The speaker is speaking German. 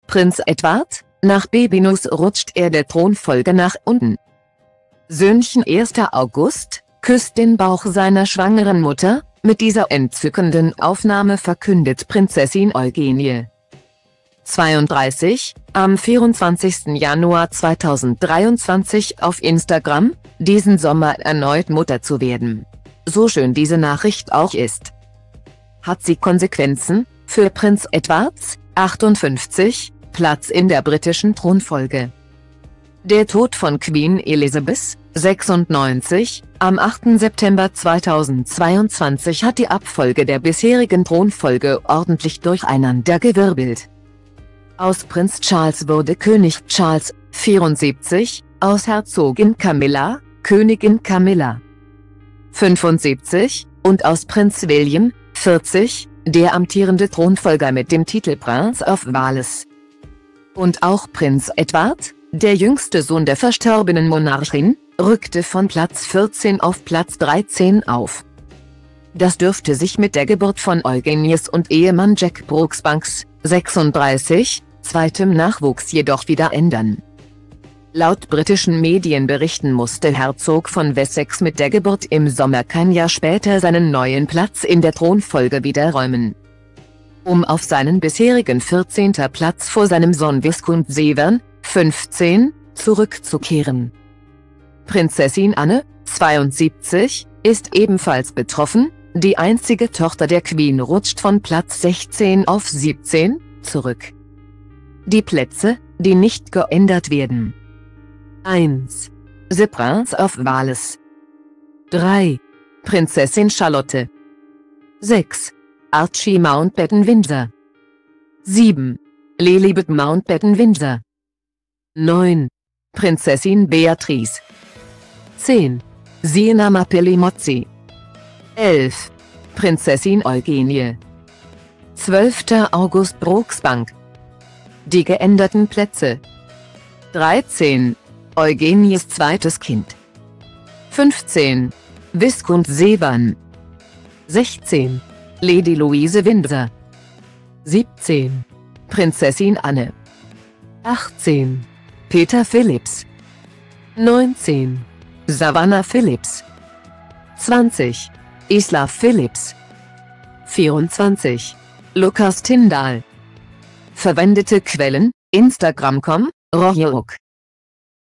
Prinz Edward: Nach Babynuss rutscht er der Thronfolge nach unten. Söhnchen 1. August küsst den Bauch seiner schwangeren Mutter. Mit dieser entzückenden Aufnahme verkündet Prinzessin Eugenie. 32, am 24. Januar 2023 auf Instagram: Diesen Sommer erneut Mutter zu werden. So schön diese Nachricht auch ist. Hat sie Konsequenzen? Für Prinz Edwards, 58, Platz in der britischen Thronfolge. Der Tod von Queen Elizabeth, 96, am 8. September 2022 hat die Abfolge der bisherigen Thronfolge ordentlich durcheinandergewirbelt. Aus Prinz Charles wurde König Charles, 74, aus Herzogin Camilla, Königin Camilla, 75, und aus Prinz William, 40, der amtierende Thronfolger mit dem Titel Prince of Wales. Und auch Prinz Edward, der jüngste Sohn der verstorbenen Monarchin, rückte von Platz 14 auf Platz 13 auf. Das dürfte sich mit der Geburt von Eugenies und Ehemann Jack Brooksbanks, 36, zweitem Nachwuchs jedoch wieder ändern. Laut britischen Medienberichten musste Herzog von Wessex mit der Geburt im Sommer kein Jahr später seinen neuen Platz in der Thronfolge wieder räumen, um auf seinen bisherigen 14. Platz vor seinem Sohn Viscount Severn, 15, zurückzukehren. Prinzessin Anne, 72, ist ebenfalls betroffen. Die einzige Tochter der Queen rutscht von Platz 16 auf 17 zurück. Die Plätze, die nicht geändert werden: 1. The Prince of Wales. 3. Prinzessin Charlotte. 6. Archie Mountbatten-Windsor. 7. Lilibet Mountbatten-Windsor. 9. Prinzessin Beatrice. 10. Siena Mapelli-Mozzi. 11. Prinzessin Eugenie. 12. August Brooksbank. Die geänderten Plätze: 13. Eugenies zweites Kind. 15. Viscount Severn. 16. Lady Louise Windsor. 17. Prinzessin Anne. 18. Peter Phillips. 19. Savannah Phillips. 20. Isla Phillips. 24. Lukas Tyndall. Verwendete Quellen: Instagram.com, Royalok.